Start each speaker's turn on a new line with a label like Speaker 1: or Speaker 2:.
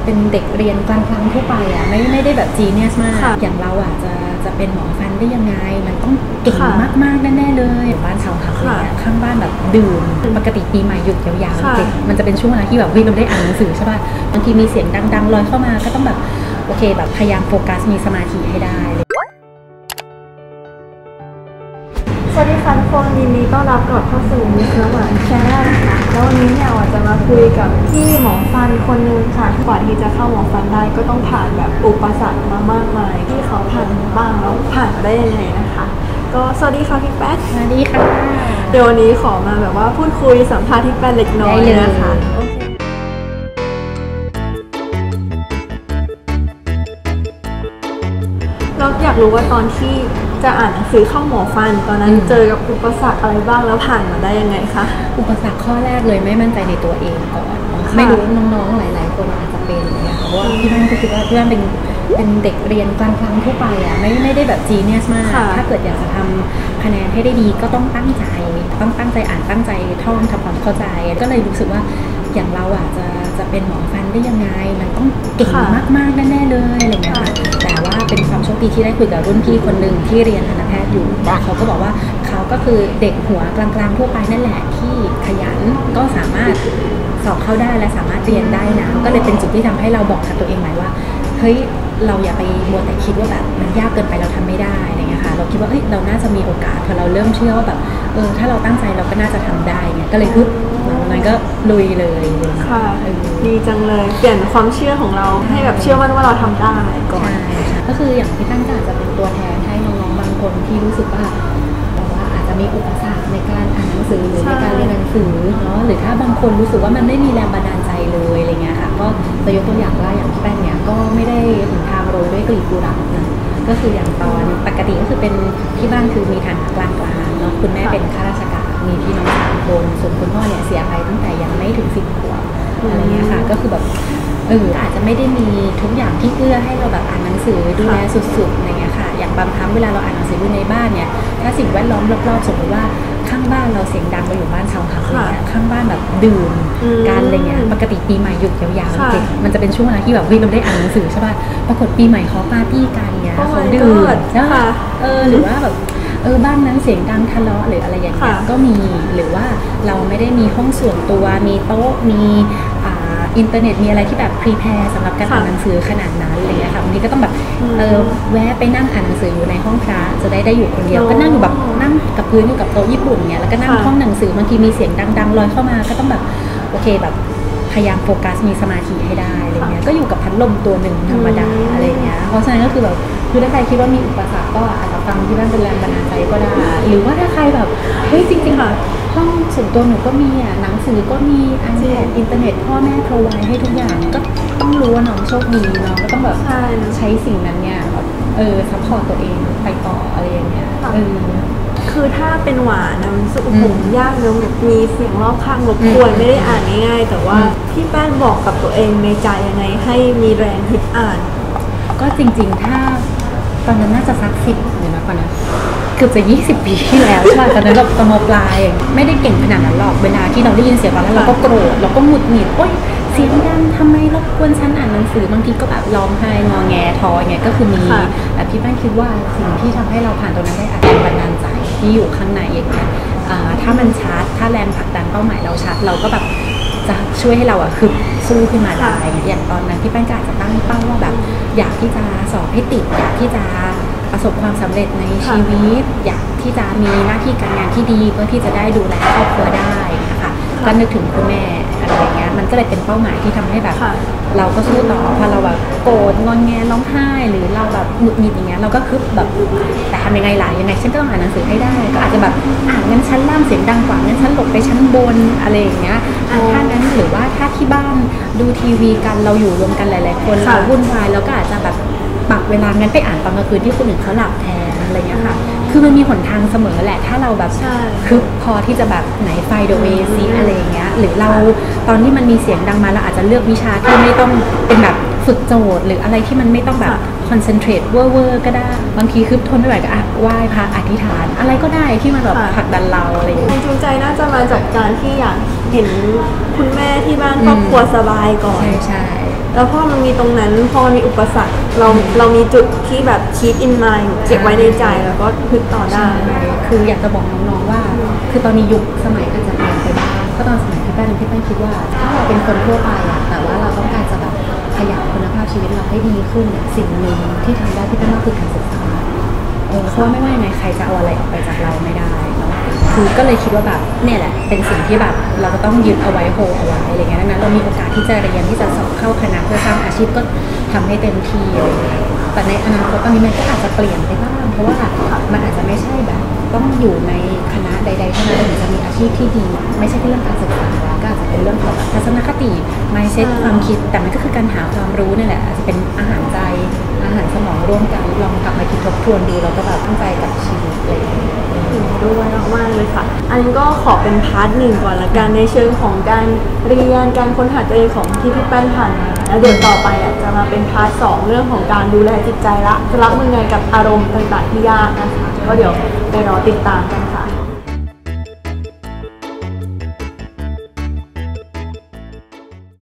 Speaker 1: เป็นเด็กเรียนกลางๆทั่วไปอ่ะไม่ได้แบบจีเนียสมากอย่างเราอ่ะจะเป็นหมอฟันได้ยังไงมันต้องเก่งมากๆแน่ๆเลยบ้านชาวเขาเนี่ยข้างบ้านแบบดื่มปกติปีใหม่หยุดยาวๆมันจะเป็นช่วงเวลาที่แบบเฮ้ยเราได้อ่านหนังสือใช่ป่ะบางทีมีเสียงดังๆลอยเข้ามาก็ต้องแบบโอเคแบบพยายามโฟกัสมีสมาธิให้ได้
Speaker 2: สวัสดีค่ะทุกคนยินดีต้อนรับกลับเข้าสู่มิสเตอร์หวานแชนแนลนะคะแล้ววันนี้เนี่ยเราจะมาคุยกับพี่หมอฟันคนนึงค่ะก่อนที่จะเข้าหมอฟันได้ก็ต้องผ่านแบบอุปสรรคมามากมายที่เขาผ่านบ้างแล้วผ่านมาได้ยังไงนะคะก็สวัสดีค่ะพี่แป๊ด
Speaker 1: สวัสดีค่ะ
Speaker 2: เดี๋ยววันนี้ขอมาแบบว่าพูดคุยสัมภาษณ์พี่แป๊ดเล็กน้อยนะคะเราอยากรู้ว่าตอนที่จะอ่านหนังสือเข้าหมอฟันตอนนั้นเจอกับอุปสรรคอะไรบ้างแล้วผ่านมาได้ยังไงคะ
Speaker 1: อุปสรรคข้อแรกเลยไม่มั่นใจในตัวเองก่อนไม่รู้น้องๆหลายๆคนอาจจะเป็นนะคะเพราะว่าที่บ้านก็คิดว่าที่บ้านเป็นเด็กเรียนกลางๆทั่วไปอ่ะไม่ได้แบบจีเนียสมากถ้าเกิดอยากจะทำคะแนนให้ได้ดีก็ต้องตั้งใจอ่านตั้งใจท่องทำความเข้าใจก็เลยรู้สึกว่าอย่างเราอ่ะจะเป็นหมอฟันได้ยังไงมันต้องเก่งมากๆแน่ๆเลยอะไรเงี้ยค่ะแต่ว่าเป็นความโชคดีที่ได้คุยกับรุ่นพี่คนหนึ่งที่เรียนทันตแพทย์อยู่เขาก็บอกว่าเขาก็คือเด็กหัวกลางๆทั่วไปนั่นแหละที่ขยันก็สามารถสอบเข้าได้และสามารถเรียนได้นะก็เลยเป็นจุดที่ทำให้เราบอกกับตัวเองใหม่ว่าเฮ้ยเราอย่าไปมัวแต่คิดว่าแบบมันยากเกินไปเราทำไม่ได้อะไรเงี้ยค่ะเราคิดว่าเฮ้ยเราน่าจะมีโอกาสพอเราเริ่มเชื่อว่าแบบถ้าเราตั้งใจเราก็น่าจะทำได้เนี่ยก็เลยปุ๊บมันก็ลุยเลย
Speaker 2: ค่ะดีจังเลยเปลี่ยนความเชื่อของเราให้แบบเชื่อมั่นว่าเราทำได้ก่อน
Speaker 1: ใช่ก็คืออย่างที่ตั้งใจจะเป็นตัวแทนให้น้องๆบางคนที่รู้สึกว่าอาจจะมีอุปสรรคในการอ่านหนังสือหรือในการเรียนหนังสือเนาะหรือถ้าบางคนรู้สึกว่ามันไม่มีแรงบันดาลใจเลยอะไรเงี้ยค่ะก็จะยกตัวอย่างว่าอย่างพี่แป้งเนี่ยก็ไม่ได้หนทางโรยด้วยกลีบกุหลาบนะก็คืออย่างตอนปกติก็คือเป็นที่บ้านคือมีฐานะกลางๆเนาะคุณแม่เป็นข้าราชการมีพี่น้อง3 คนส่วนคุณพ่อเนี่ยเสียไปตั้งแต่ยังไม่ถึง10 ขวบอะไรเงี้ยค่ะก็คือแบบอาจจะไม่ได้มีทุกอย่างที่เอื้อให้เราแบบอ่านหนังสือดูแลสุดๆอะไรเงี้ยค่ะอย่างบางครั้งเวลาเราอ่านหนังสืออยู่ในบ้านเนี่ยถ้าสิ่งแวดล้อมรอบๆสมมติว่าข้างบ้านเราเสียงดังเราอยู่บ้านชาวเขาเนี่ยข้างบ้านแบบดื่มกันอะไรเงี้ยปกติปีใหม่หยุดยาวๆมันจะเป็นช่วงเวลาที่แบบเราได้อ่านหนังสือใช่ป่ะปรากฏปีใหม่เขาปาร์ตี้กันเนี่ยเขาดื่มใช่ป่ะหรือว่าแบบบ้านนั้นเสียงดังทะเลาะหรืออะไรอย่างเงี้ยก็มีหรือว่าเราไม่ได้มีห้องส่วนตัวมีโต๊ะมีอินเทอร์เน็ตมีอะไรที่แบบพรีแพร์สำหรับการอ่านหนังสือขนาดนั้นอะไรเงี้ยค่ะบางทีก็ต้องแบบแวะไปนั่งอ่านหนังสืออยู่ในห้องพระจะได้อยู่คนเดียวก็นั่งอยู่แบบนั่งกับพื้นอยู่กับโต๊ะญี่ปุ่นเงี้ยแล้วก็นั่งท่องหนังสือบางทีมีเสียงดังๆลอยเข้ามาก็ต้องแบบโอเคแบบพยายามโฟกัสมีสมาธิให้ได้อะไรเงี้ยก็อยู่กับพัดลมตัวหนึ่งธรรมดาอะไรเงี้ยเพราะฉะนั้นก็คือแบบคือถ้าใครคิดว่ามีอุปสรรคก็อาจจะฟังที่บ้านเป็นแรงบันดาลใจก็ได้หรือว่าถ้าใครแบบเฮ้ยจริงๆค่ะห้องส่วนตัวหนูก็มีหนังสือก็มีiPadอินเทอร์เน็ตพ่อแม่พรอไวให้ทุกอย่างก็ต้องรู้ว่าน้องโชคดีน้องก็ต้องแบบใช้สิ่งนั้นเนี่ยแบบซัพพอร์ตตัวเองไปต่ออะไรอย่างเงี้ย
Speaker 2: คือถ้าเป็นหวานนะมันสุขผมยากเนอะมีเสียงรอบข้างรบกวนไม่ได้อ่านง่ายๆแต่ว่าพี่แป้งบอกกับตัวเองในใจยังไงให้มีแรงฮึดอ่าน
Speaker 1: ก็จริงๆถ้าตอนนั้นน่าจะสัก10เนี่ยนะก่อนนะเกือบจะ20 ปีที่แล้วใช่ตอนนั้นเราตอนม.ปลายไม่ได้เก่งขนาดนั้นหรอกเวลาที่เราได้ยินเสียงตอนนั้นเราก็โกรธเราก็หงุดหงิดโอ๊ยเสียงดังทำไมรบกวนฉันอ่านหนังสือบางทีก็แบบร้องไห้งอแงท้ออย่างเงี้ยก็คือมีแต่พี่แป้งคิดว่าสิ่งที่ทำให้เราผ่านตรงนั้นได้อาจจะบันดาลใจที่อยู่ข้างในอย่างเงี้ยถ้ามันชัดถ้าแรงผลักดันเป้าหมายเราชัดเราก็แบบจะช่วยให้เราคือสู้ขึ้นมาได้อย่างตอนนั้นพี่แป้งก็อาจจะตั้งเป้าว่าแบบอยากที่จะสอบให้ติดอยากที่จะประสบความสำเร็จในชีวิตอยากที่จะมีหน้าที่การงานที่ดีเพื่อที่จะได้ดูแลครอบครัวได้นะคะก็นึกถึงคุณแม่อะไรอย่างเงี้ยมันก็เลยเป็นเป้าหมายที่ทำให้แบบเราก็สู้ต่อพอเราแบบโกรธงอนแงร้องไห้หรือเราแบบหงุดหงิดอย่างเงี้ยเราก็คือแบบแต่ทำยังไงล่ะยังไงฉันก็ต้องอ่านหนังสือให้ได้ก็อาจจะแบบงั้นชั้นล่างเสียงดังกว่างั้นฉันหลบไปชั้นบนอะไรอย่างเงี้ยถ้านั้นหรือว่าถ้าที่บ้านดูทีวีกันเราอยู่รวมกันหลายๆคนเราวุ่นวายแล้วก็อาจจะแบบปรับเวลางั้นไปอ่านตอนกลางคืนที่คนอื่นเขาหลับแทนอะไรเงี้ยค่ะคือมันมีหนทางเสมอแหละถ้าเราแบบคือพอที่จะแบบไหนไฟเดอะเวซีอะไรเงี้ยหรือเราตอนที่มันมีเสียงดังมาเราอาจจะเลือกวิชาที่ไม่ต้องเป็นแบบฝึกโจทย์หรืออะไรที่มันไม่ต้องแบบคอนเซนเทรตเวอร์ก็ได้บางทีคือทนไม่ไหวก็ไหว้พระอธิษฐานอะไรก็ได้ที่มันแบบผลักดันเราอะไรอย่างเงี้ย
Speaker 2: จูงใจน่าจะมาจากการที่อยากเห็นคุณแม่ที่บ้านครอบครัวสบายก่อน
Speaker 1: ใช่
Speaker 2: แล้วพอมันมีตรงนั้นพอมันมีอุปสรรคเรามีจุดที่แบบ keep in mind เก็บไว้ในใจแล้วก็พึ่งต่อได้
Speaker 1: คืออยากจะบอกน้องๆว่า คือตอนนี้ยุคสมัยอาจจะเปลี่ยนไปบ้างก็ตอนสมัยพี่แป้งคิดว่าถ้าเราเป็นคนทั่วไปอะแต่ว่าเราต้องการจะแบบขยับคุณภาพชีวิตเราให้ดีขึ้นเนี่ยสิ่งหนึ่งที่ทำได้พี่แป้งก็คือการศึกษาเพราะว่าไม่ว่ายังไงใครจะเอาอะไรออกไปจากเราไม่ได้เนาะคือก็เลยคิดว่าแบบเนี่ยแหละเป็นสิ่งที่แบบเราจะต้องยึดเอาไว้โฮเอาไว้อะไรเงี้ยดังนั้นเรามีโอกาสที่จะเรียนที่จะสอบเข้าคณะเพื่อสร้างอาชีพก็ทำให้เต็มที่อะไรเงี้ยแต่ในอนาคตตอนนี้มันก็อาจจะเปลี่ยนไปบ้างเพราะว่ามันอาจจะไม่ใช่แบบต้องอยู่ในคณะใดๆเท่านั้นถึงจะมีอาชีพที่ดีไม่ใช่แค่เรื่องการศึกษาก็อาจจะเป็นเรื่องของทัศนคติ mindset ความคิดแต่มันก็คือการหาความรู้นี่แหละอาจจะเป็นอาหารใจอาหารสมองร่วมกันลองกลับมาคิดทบทวนดูแล้วก็แบบตั้งใจกับชีวิตอะไรอย่างเงี้ย
Speaker 2: ด้วยมากๆเลยค่ะ อันนี้ก็ขอเป็นพาร์ทหนึ่งก่อนละกันในเชิงของการเรียนการค้นหาตัวเองของที่พี่แป้นผ่านมาแล้วเดี๋ยวต่อไปจะมาเป็นพาร์ทสองเรื่องของการดูแลจิตใจละจะรับมือไงกับอารมณ์ต่างๆที่ยากนะคะก็เดี๋ยวไปรอติดตามกัน